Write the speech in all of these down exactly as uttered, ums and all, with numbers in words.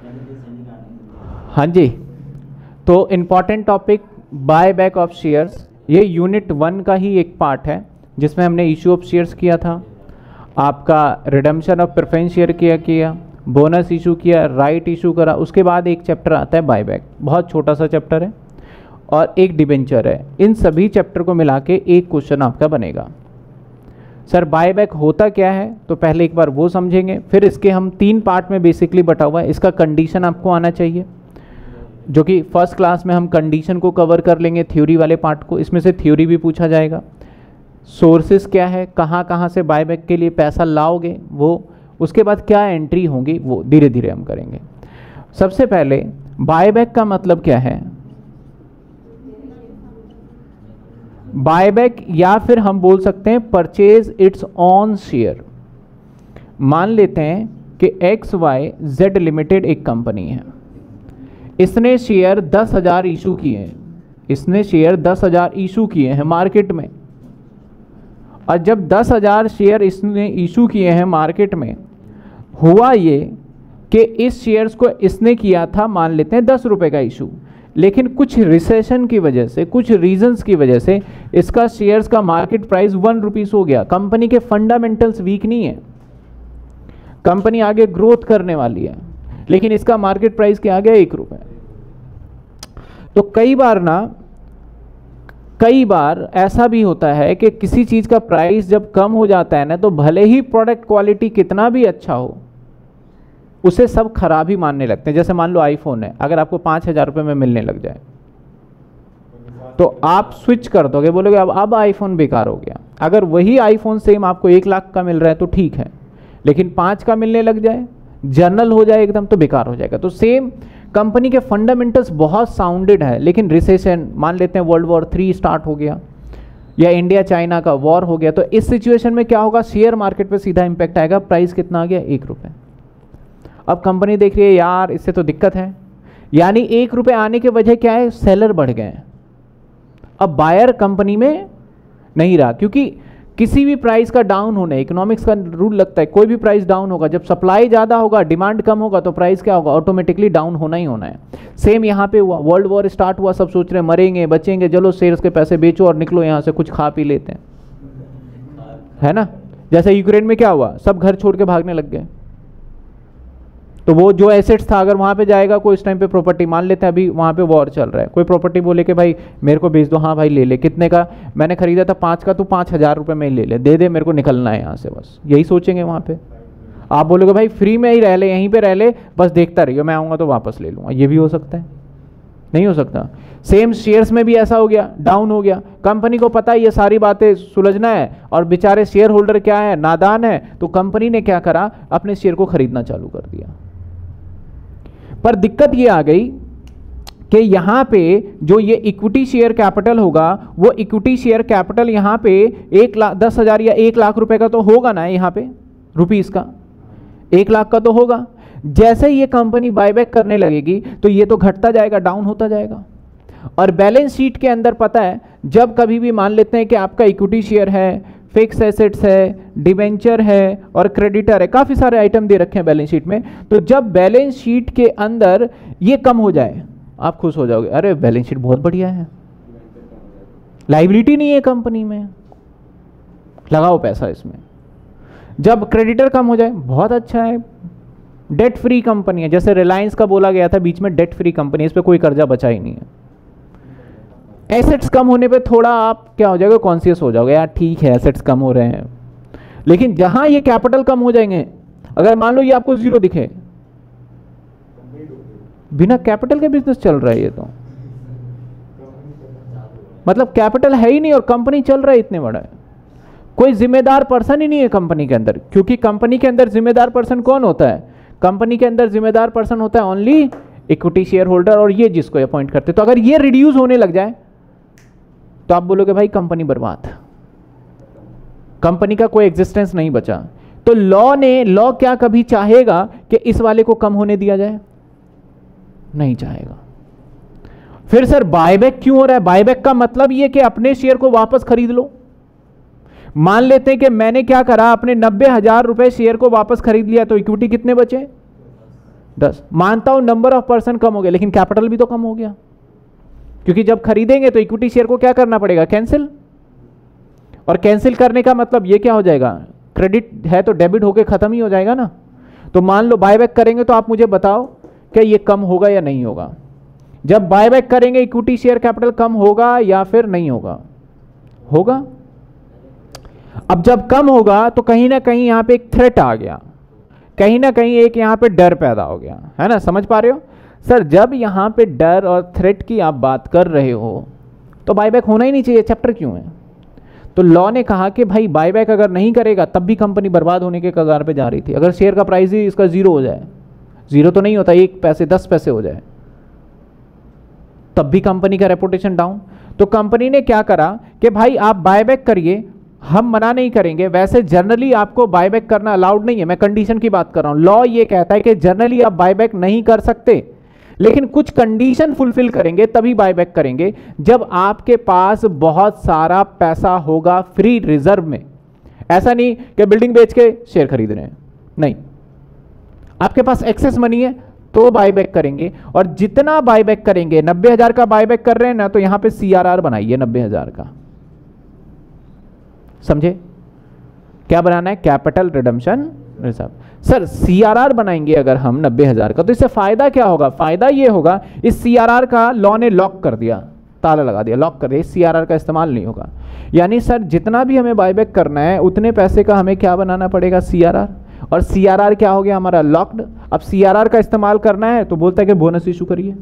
हाँ जी, तो important topic buy back of shares, ये यूनिट वन का ही एक पार्ट है जिसमें हमने इशू ऑफ शेयर्स किया था, आपका रिडम्पशन ऑफ प्रेफरेंस शेयर किया किया बोनस इशू किया, राइट इशू करा। उसके बाद एक चैप्टर आता है बायबैक, बहुत छोटा सा चैप्टर है, और एक डिबेंचर है। इन सभी चैप्टर को मिला के एक क्वेश्चन आपका बनेगा। सर बायबैक होता क्या है, तो पहले एक बार वो समझेंगे, फिर इसके हम तीन पार्ट में बेसिकली बटा हुआ है। इसका कंडीशन आपको आना चाहिए, जो कि फर्स्ट क्लास में हम कंडीशन को कवर कर लेंगे, थ्योरी वाले पार्ट को। इसमें से थ्योरी भी पूछा जाएगा। सोर्सेस क्या है, कहाँ कहाँ से बायबैक के लिए पैसा लाओगे वो, उसके बाद क्या एंट्री होंगी, वो धीरे धीरे हम करेंगे। सबसे पहले बायबैक का मतलब क्या है। बायबैक या फिर हम बोल सकते हैं परचेज इट्स ऑन शेयर। मान लेते हैं कि एक्स वाई जेड लिमिटेड एक कंपनी है, इसने शेयर दस हजार इशू किए हैं, इसने शेयर दस हजार इशू किए हैं मार्केट में, और जब दस हजार शेयर इसने इशू किए हैं मार्केट में, हुआ ये कि इस शेयर्स को इसने किया था मान लेते हैं दस रुपए का इशू, लेकिन कुछ रिसेशन की वजह से, कुछ रीजंस की वजह से इसका शेयर्स का मार्केट प्राइस वन रुपीस हो गया। कंपनी के फंडामेंटल्स वीक नहीं है, कंपनी आगे ग्रोथ करने वाली है, लेकिन इसका मार्केट प्राइस क्या आ गया, एक रुपए। तो कई बार ना, कई बार ऐसा भी होता है कि किसी चीज का प्राइस जब कम हो जाता है ना, तो भले ही प्रोडक्ट क्वालिटी कितना भी अच्छा हो, उसे सब खराब ही मानने लगते हैं। जैसे मान लो आईफोन है, अगर आपको पाँच हज़ार रुपये में मिलने लग जाए तो आप स्विच कर दोगे, बोलोगे अब अब आईफोन बेकार हो गया। अगर वही आईफोन सेम आपको एक लाख का मिल रहा है तो ठीक है, लेकिन पाँच का मिलने लग जाए, जर्नल हो जाए एकदम, तो बेकार हो जाएगा। तो सेम कंपनी के फंडामेंटल्स बहुत साउंडेड है, लेकिन रिसेशन, मान लेते हैं वर्ल्ड वॉर थ्री स्टार्ट हो गया या इंडिया चाइना का वॉर हो गया, तो इस सिचुएशन में क्या होगा, शेयर मार्केट पे सीधा इंपैक्ट आएगा। प्राइस कितना आ गया, एक रुपये। अब कंपनी देख रही है यार इससे तो दिक्कत है, यानी एक रुपये आने के वजह क्या है, सेलर बढ़ गए हैं। अब बायर कंपनी में नहीं रहा, क्योंकि किसी भी प्राइस का डाउन होने, इकोनॉमिक्स का रूल लगता है, कोई भी प्राइस डाउन होगा, जब सप्लाई ज़्यादा होगा, डिमांड कम होगा, तो प्राइस क्या होगा, ऑटोमेटिकली डाउन होना ही होना है। सेम यहाँ पे हुआ, वर्ल्ड वॉर स्टार्ट हुआ, सब सोच रहे हैं मरेंगे बचेंगे, चलो शेयर्स के पैसे बेचो और निकलो यहाँ से, कुछ खा पी लेते हैं, है ना। जैसे यूक्रेन में क्या हुआ, सब घर छोड़ के भागने लग गए, तो वो जो एसेट्स था अगर वहाँ पे जाएगा कोई इस टाइम पे प्रॉपर्टी, मान लेते हैं अभी वहाँ पे वॉर चल रहा है, कोई प्रॉपर्टी बोले कि भाई मेरे को बेच दो, हाँ भाई ले ले, कितने का, मैंने खरीदा था पाँच का, तो पाँच हज़ार रुपये में ही ले ले, दे दे, मेरे को निकलना है यहाँ से, बस यही सोचेंगे वहाँ पे। आप बोलोगे भाई फ्री में ही रह ले, यहीं पर रह ले, बस देखता रहिए, मैं आऊँगा तो वापस ले लूँगा, ये भी हो सकता है, नहीं हो सकता। सेम शेयर्स में भी ऐसा हो गया, डाउन हो गया, कंपनी को पता है ये सारी बातें सुलझना है, और बेचारे शेयर होल्डर क्या है, नादान है, तो कंपनी ने क्या करा, अपने शेयर को खरीदना चालू कर दिया। पर दिक्कत ये आ गई कि यहाँ पे जो ये इक्विटी शेयर कैपिटल होगा, वो इक्विटी शेयर कैपिटल यहाँ पे एक लाख दस हजार या एक लाख रुपए का तो होगा ना, यहाँ पे रुपीस का एक लाख का तो होगा। जैसे ये कंपनी बायबैक करने लगेगी तो ये तो घटता जाएगा, डाउन होता जाएगा। और बैलेंस शीट के अंदर पता है, जब कभी भी मान लेते हैं कि आपका इक्विटी शेयर है, फिक्स एसेट्स है, डिबेंचर है और क्रेडिटर है, काफ़ी सारे आइटम दे रखे हैं बैलेंस शीट में, तो जब बैलेंस शीट के अंदर ये कम हो जाए आप खुश हो जाओगे, अरे बैलेंस शीट बहुत बढ़िया है, लायबिलिटी नहीं है कंपनी में, लगाओ पैसा इसमें। जब क्रेडिटर कम हो जाए, बहुत अच्छा है, डेट फ्री कंपनी है, जैसे रिलायंस का बोला गया था बीच में, डेट फ्री कंपनी, इस पर कोई कर्जा बचा ही नहीं है। एसेट्स कम होने पे थोड़ा आप क्या हो जाएगा, कॉन्शियस हो जाओगे, यार ठीक है एसेट्स कम हो रहे हैं, लेकिन जहां ये कैपिटल कम हो जाएंगे, अगर मान लो ये आपको जीरो दिखे, बिना कैपिटल के बिजनेस चल रहा है ये, तो मतलब कैपिटल है ही नहीं और कंपनी चल रहा है इतने बड़ा है, कोई जिम्मेदार पर्सन ही नहीं है कंपनी के अंदर। क्योंकि कंपनी के अंदर जिम्मेदार पर्सन कौन होता है, कंपनी के अंदर जिम्मेदार पर्सन होता है ओनली इक्विटी शेयर होल्डर, और ये जिसको अपॉइंट करते। तो अगर ये रिड्यूस होने लग जाए तो आप बोलोगे भाई कंपनी बर्बाद, कंपनी का कोई एग्जिस्टेंस नहीं बचा। तो लॉ ने, लॉ क्या कभी चाहेगा कि इस वाले को कम होने दिया जाए, नहीं चाहेगा। फिर सर बायबैक क्यों हो रहा है, बायबैक का मतलब ये कि अपने शेयर को वापस खरीद लो। मान लेते हैं कि मैंने क्या करा, अपने नब्बे हजार रुपए शेयर को वापस खरीद लिया, तो इक्विटी कितने बचे, दस। मानता हूं नंबर ऑफ पर्सन कम हो गया, लेकिन कैपिटल भी तो कम हो गया, क्योंकि जब खरीदेंगे तो इक्विटी शेयर को क्या करना पड़ेगा, कैंसिल। और कैंसिल करने का मतलब ये क्या हो जाएगा, क्रेडिट है तो डेबिट होके खत्म ही हो जाएगा ना। तो मान लो बायबैक करेंगे, तो आप मुझे बताओ क्या ये कम होगा या नहीं होगा। जब बायबैक करेंगे इक्विटी शेयर कैपिटल कम होगा या फिर नहीं होगा, होगा। अब जब कम होगा तो कहीं ना कहीं यहां पे एक थ्रेट आ गया, कहीं ना कहीं एक यहां पे डर पैदा हो गया, है ना, समझ पा रहे हो सर। जब यहां पे डर और थ्रेट की आप बात कर रहे हो तो बायबैक होना ही नहीं चाहिए, चैप्टर क्यों है। तो लॉ ने कहा कि भाई बायबैक अगर नहीं करेगा तब भी कंपनी बर्बाद होने के कगार पे जा रही थी। अगर शेयर का प्राइस ही इसका जीरो हो जाए, जीरो तो नहीं होता, एक पैसे दस पैसे हो जाए, तब भी कंपनी का रेपुटेशन डाउन। तो कंपनी ने क्या करा कि भाई आप बायबैक करिए, हम मना नहीं करेंगे। वैसे जनरली आपको बायबैक करना अलाउड नहीं है, मैं कंडीशन की बात कर रहा हूं। लॉ ये कहता है कि जनरली आप बायबैक नहीं कर सकते, लेकिन कुछ कंडीशन फुलफिल करेंगे तभी बायबैक करेंगे। जब आपके पास बहुत सारा पैसा होगा फ्री रिजर्व में, ऐसा नहीं कि बिल्डिंग बेच के शेयर खरीद रहे हैं, नहीं, आपके पास एक्सेस मनी है तो बायबैक करेंगे। और जितना बायबैक करेंगे, नब्बे हजार का बायबैक कर रहे हैं ना, तो यहां पे सीआरआर बनाइए नब्बे हजार का, समझे क्या बनाना है, capital redemption reserve. Sir CRR बनाएंगे अगर हम नब्बे हजार का, तो इससे फायदा क्या होगा, फायदा ये होगा इस सीआरआर का लॉ ने लॉक कर दिया, ताला लगा दिया, लॉक कर दिया, इस सीआरआर का इस्तेमाल नहीं होगा। यानी सर जितना भी हमें बायबैक करना है उतने पैसे का हमें क्या बनाना पड़ेगा, सीआरआर। और सीआरआर क्या हो गया हमारा, लॉक्ड। अब सीआरआर का इस्तेमाल करना है तो बोलता है कि बोनस इशू करिए।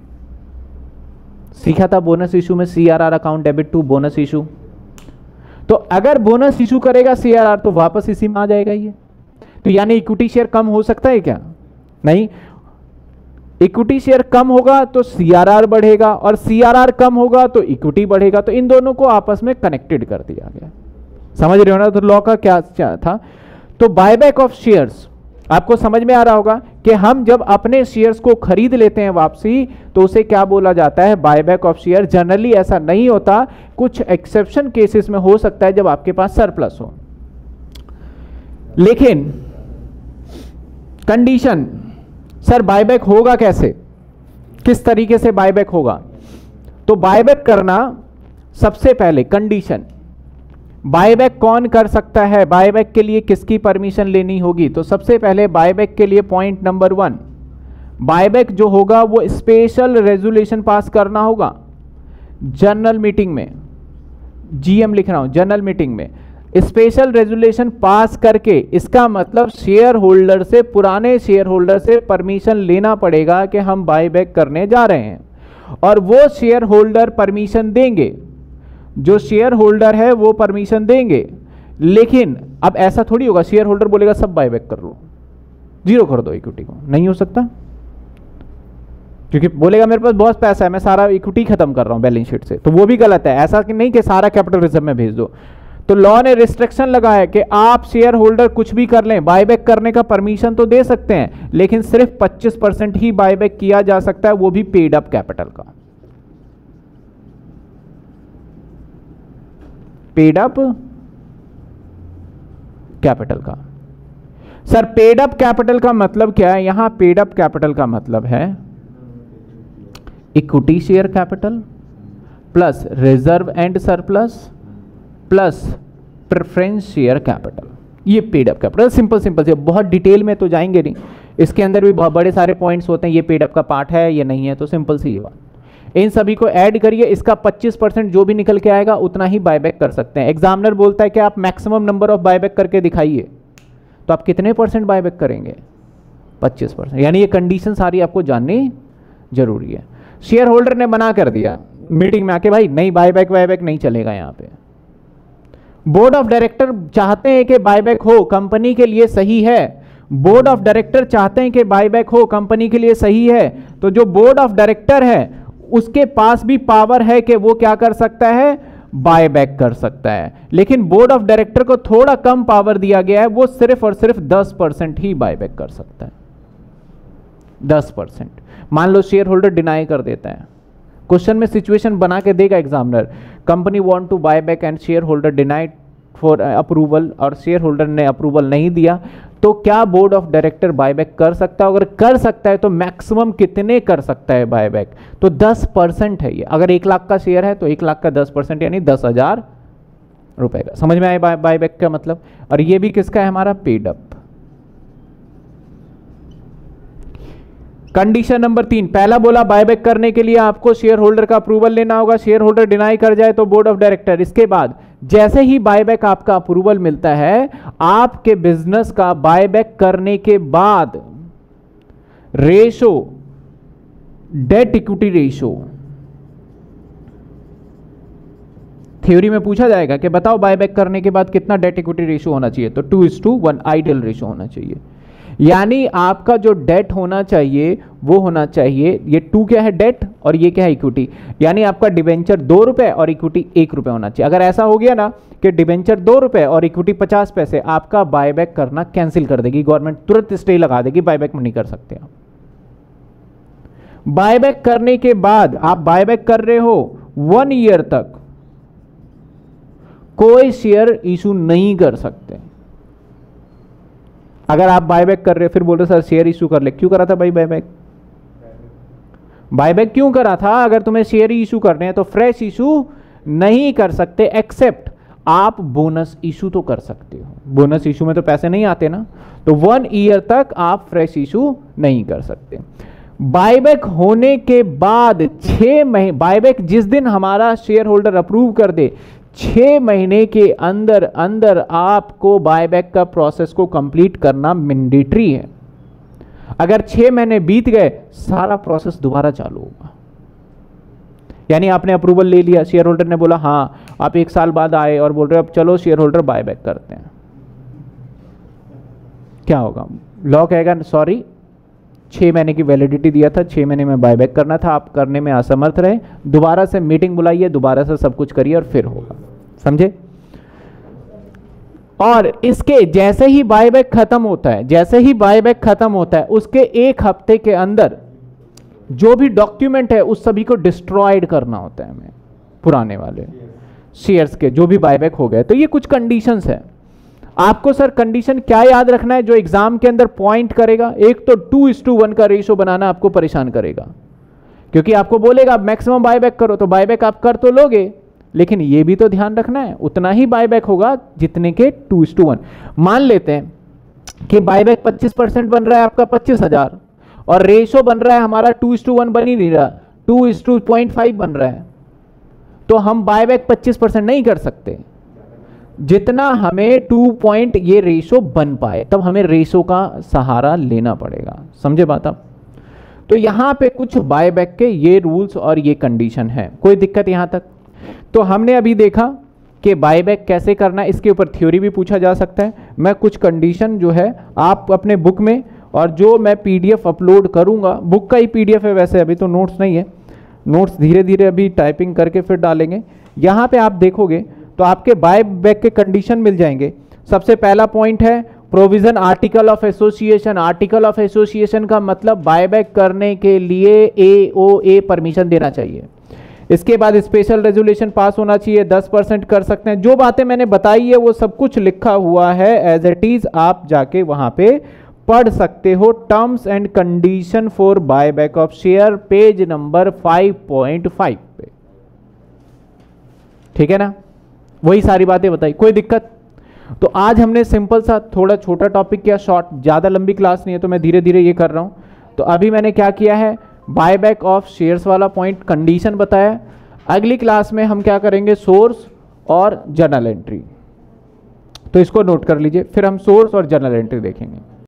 सीखा था बोनस इशू में, CRR account debit to bonus issue. तो अगर बोनस इशू करेगा सीआरआर तो वापस इसी में आ जाएगा ये। तो यानी इक्विटी शेयर कम हो सकता है क्या, नहीं। इक्विटी शेयर कम होगा तो सीआरआर बढ़ेगा, और सीआरआर कम होगा तो इक्विटी बढ़ेगा। तो इन दोनों को आपस में कनेक्टेड कर दिया गया, समझ रहे हो ना। तो लॉ का क्या था, तो बायबैक ऑफ शेयर्स आपको समझ में आ रहा होगा कि हम जब अपने शेयर्स को खरीद लेते हैं वापसी, तो उसे क्या बोला जाता है, बायबैक ऑफ शेयर। जनरली ऐसा नहीं होता, कुछ एक्सेप्शन केसेस में हो सकता है जब आपके पास सरप्लस हो। लेकिन कंडीशन, सर बायबैक होगा कैसे, किस तरीके से बायबैक होगा। तो बायबैक करना सबसे पहले कंडीशन, बायबैक कौन कर सकता है, बायबैक के लिए किसकी परमिशन लेनी होगी। तो सबसे पहले बायबैक के लिए पॉइंट नंबर वन, बायबैक जो होगा वो स्पेशल रेजोल्यूशन पास करना होगा जनरल मीटिंग में। जीएम लिख रहा हूं, जनरल मीटिंग में स्पेशल रेजोल्यूशन पास करके, इसका मतलब शेयर होल्डर से, पुराने शेयर होल्डर से परमिशन लेना पड़ेगा कि हम बायबैक करने जा रहे हैं। और वो शेयर होल्डर परमिशन देंगे, जो शेयर होल्डर है वो परमिशन देंगे। लेकिन अब ऐसा थोड़ी होगा शेयर होल्डर बोलेगा सब बायबैक कर लो, जीरो कर दो इक्विटी को, नहीं हो सकता, क्योंकि बोलेगा मेरे पास बहुत पैसा है, मैं सारा इक्विटी खत्म कर रहा हूं बैलेंस शीट से। तो वो भी गलत है, ऐसा कि नहीं कि सारा कैपिटल रिजर्व में भेज दो। तो लॉ ने रिस्ट्रिक्शन लगाया कि आप शेयर होल्डर कुछ भी कर लें, बायबैक करने का परमिशन तो दे सकते हैं, लेकिन सिर्फ पच्चीस परसेंट ही बायबैक किया जा सकता है, वो भी पेड अप कैपिटल का। पेड अप कैपिटल का। सर पेड अप कैपिटल का मतलब क्या है, यहां पेड अप कैपिटल का मतलब है equity share capital plus reserve and surplus plus preference share capital, ये paid up capital. Simple simple से, बहुत डिटेल में तो जाएंगे नहीं, इसके अंदर भी बहुत बड़े सारे पॉइंट्स होते हैं, ये पेड अप का पार्ट है ये नहीं है, तो सिंपल सी बात। इन सभी को ऐड करिए, इसका पच्चीस परसेंट जो भी निकल के आएगा उतना ही बायबैक कर सकते हैं। एग्जामिनर बोलता है कि आप मैक्सिमम नंबर ऑफ बायबैक करके दिखाइए, तो आप कितने परसेंट बायबैक करेंगे, पच्चीस परसेंट। यानी ये कंडीशन सारी आपको जाननी जरूरी है। शेयर होल्डर ने मना कर दिया मीटिंग में आके, भाई नहीं बायबैक बायबैक नहीं चलेगा यहाँ पे। बोर्ड ऑफ डायरेक्टर चाहते हैं कि बायबैक हो, कंपनी के लिए सही है। बोर्ड ऑफ डायरेक्टर चाहते हैं कि बायबैक हो, कंपनी के लिए सही है। तो जो बोर्ड ऑफ डायरेक्टर है उसके पास भी पावर है कि वो क्या कर सकता है, बायबैक कर सकता है। लेकिन बोर्ड ऑफ डायरेक्टर को थोड़ा कम पावर दिया गया है, वो सिर्फ और सिर्फ दस परसेंट ही बायबैक कर सकता है, दस परसेंट। मान लो शेयर होल्डर डिनाई कर देता है, क्वेश्चन में सिचुएशन बना के देगा examiner, company want to buy back and share holder denied for approval और शेयर होल्डर ने अप्रूवल नहीं दिया, तो क्या बोर्ड ऑफ डायरेक्टर बायबैक कर सकता है? अगर कर सकता है तो मैक्सिमम कितने कर सकता है बायबैक? तो दस परसेंट है ये। अगर एक लाख का शेयर है तो एक लाख का दस परसेंट यानी दस हजार रुपए का। समझ में आए बायबैक का मतलब? और ये भी किसका है? हमारा पेड अप। कंडीशन नंबर तीन, पहला बोला बायबैक करने के लिए आपको शेयर होल्डर का अप्रूवल लेना होगा, शेयर होल्डर डिनाई कर जाए तो बोर्ड ऑफ डायरेक्टर। इसके बाद जैसे ही बायबैक आपका अप्रूवल मिलता है, आपके बिजनेस का बायबैक करने के बाद ratio, debt equity ratio, theory में पूछा जाएगा कि बताओ बायबैक करने के बाद कितना डेट इक्विटी रेशो होना चाहिए, तो two is to one ideal ratio होना चाहिए। यानी आपका जो डेट होना चाहिए वो होना चाहिए, ये टू क्या है डेट और ये क्या है इक्विटी, यानी आपका डिबेंचर दो रुपए और इक्विटी एक रुपए होना चाहिए। अगर ऐसा हो गया ना कि डिबेंचर दो रुपए और इक्विटी पचास पैसे, आपका बायबैक करना कैंसिल कर देगी गवर्नमेंट, तुरंत स्टे लगा देगी, बायबैक में नहीं कर सकते आप। बायबैक करने के बाद आप बायबैक कर रहे हो वन ईयर तक कोई शेयर इशू नहीं कर सकते। अगर आप बायबैक कर रहे हो फिर बोल रहे सर शेयर इशू कर ले, क्यों करा था भाई बायबैक? बायबैक क्यों करा था? अगर तुम्हें शेयर ही इशू करने हैं तो फ्रेश इशू नहीं कर सकते, एक्सेप्ट आप बोनस इशू तो कर सकते हो। बोनस इशू में तो पैसे नहीं आते ना, तो वन ईयर तक आप फ्रेश इशू नहीं कर सकते। बायबैक होने के बाद छह महीने, बायबैक जिस दिन हमारा शेयर होल्डर अप्रूव कर दे, छह महीने के अंदर अंदर आपको बायबैक का प्रोसेस को कंप्लीट करना मैंडेटरी है। अगर छह महीने बीत गए सारा प्रोसेस दोबारा चालू होगा। यानी आपने अप्रूवल ले लिया, शेयर होल्डर ने बोला हाँ, आप एक साल बाद आए और बोल रहे हो अब चलो शेयर होल्डर बायबैक करते हैं, क्या होगा? लॉ कहेगा सॉरी, छह महीने की वैलिडिटी दिया था, छह महीने में बायबैक करना था, आप करने में असमर्थ रहे, दोबारा से मीटिंग बुलाइए, दोबारा से सब कुछ करिए और फिर होगा। समझे? और इसके जैसे ही बायबैक खत्म होता है, जैसे ही बायबैक खत्म होता है उसके एक हफ्ते के अंदर जो भी डॉक्यूमेंट है उस सभी को डिस्ट्रॉयड करना होता है हमें, पुराने वाले शेयर्स के जो भी बायबैक हो गए। तो ये कुछ कंडीशंस है। आपको सर कंडीशन क्या याद रखना है जो एग्जाम के अंदर पॉइंट करेगा? एक तो टू इज टू वन का रेशो बनाना आपको परेशान करेगा, क्योंकि आपको बोलेगा मैक्सिमम बायबैक करो, तो बायबैक आप कर तो लोगे, लेकिन ये भी तो ध्यान रखना है उतना ही बायबैक होगा जितने के टू इज टू वन। मान लेते हैं कि बायबैक पच्चीस परसेंट बन रहा है आपका पच्चीस हजार और रेशो बन रहा है हमारा टू इज टू वन बन ही नहीं रहा, two is to point five बन रहा है, तो हम बायबैक पच्चीस परसेंट नहीं कर सकते। जितना हमें टू पॉइंट ये रेशो बन पाए तब हमें रेशो का सहारा लेना पड़ेगा। समझे बात आप? तो यहां पे कुछ बायबैक के ये रूल्स और ये कंडीशन है। कोई दिक्कत यहां तक? तो हमने अभी देखा कि बायबैक कैसे करना है, इसके ऊपर थ्योरी भी पूछा जा सकता है। मैं कुछ कंडीशन जो है आप अपने बुक में, और जो मैं पीडीएफ अपलोड करूंगा, बुक का ही पीडीएफ है वैसे, अभी तो नोट्स नहीं है, नोट्स धीरे धीरे अभी टाइपिंग करके फिर डालेंगे। यहां पे आप देखोगे तो आपके बायबैक के कंडीशन मिल जाएंगे। सबसे पहला पॉइंट है provision article of association. Article of association का मतलब बायबैक करने के लिए एओए परमिशन देना चाहिए। इसके बाद स्पेशल रेजोल्यूशन पास होना चाहिए, दस परसेंट कर सकते हैं। जो बातें मैंने बताई है वो सब कुछ लिखा हुआ है एज इट इज, आप जाके वहां पे पढ़ सकते हो। Terms and condition for buyback of share, page number five point five पे, ठीक है ना? वही सारी बातें बताई, कोई दिक्कत? तो आज हमने सिंपल सा थोड़ा छोटा टॉपिक किया, शॉर्ट, ज़्यादा लंबी क्लास नहीं है तो मैं धीरे धीरे ये कर रहा हूँ। तो अभी मैंने क्या किया है, बायबैक ऑफ शेयर्स वाला पॉइंट, कंडीशन बताया। अगली क्लास में हम क्या करेंगे, सोर्स और जर्नल एंट्री। तो इसको नोट कर लीजिए, फिर हम सोर्स और जर्नल एंट्री देखेंगे।